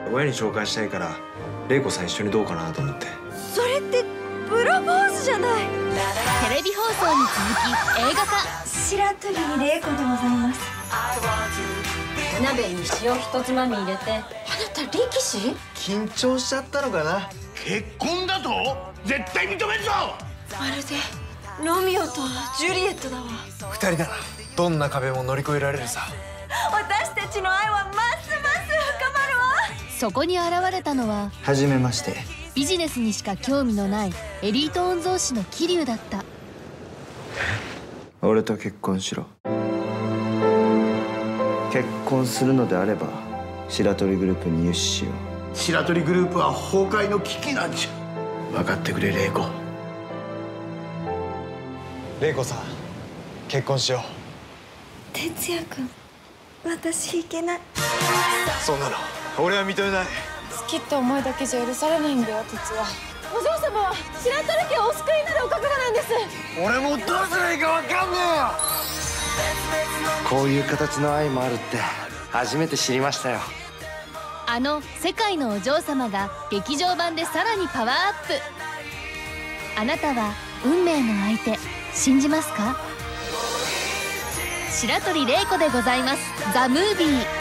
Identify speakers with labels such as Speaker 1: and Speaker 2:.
Speaker 1: 親に紹介したいから玲子さん一緒にどうかなと思って。
Speaker 2: それってプロポーズじゃない。
Speaker 3: テレビ放送に続き映画化。
Speaker 2: 白鳥玲子でございます。
Speaker 4: 鍋に塩一つまみ入れて。
Speaker 2: あなた力士？
Speaker 1: 緊張しちゃったのかな。
Speaker 5: 結婚だと絶対認めんぞ。
Speaker 2: まるでロミオとジュリエットだわ。
Speaker 1: 二人ならどんな壁も乗り越えられるさ。
Speaker 2: 私たちの愛はますます深まるわ。
Speaker 3: そこに現れたのは
Speaker 6: はじめまして。
Speaker 3: ビジネスにしか興味のないエリート御曹司の桐生だった。
Speaker 6: 俺と結婚しろ。結婚するのであれば白鳥グループに融資しよう。
Speaker 5: 白鳥グループは崩壊の危機なんじゃ。分かってくれ玲子。
Speaker 1: 玲子さん、結婚しよう。
Speaker 2: 哲也君、私いけない。
Speaker 1: そんなの俺は認めない。
Speaker 7: 好きって思いだけじゃ許されないんだよ、哲也。
Speaker 2: お嬢様は白鳥家をお救いになるお覚悟なんです。
Speaker 1: 俺もどうすればいいか分かんねえよ。
Speaker 6: こういう形の愛もあるって初めて知りましたよ。
Speaker 3: あの世界のお嬢様が劇場版でさらにパワーアップ。あなたは運命の相手信じますか？白鳥玲子でございます。ザ・ムービー。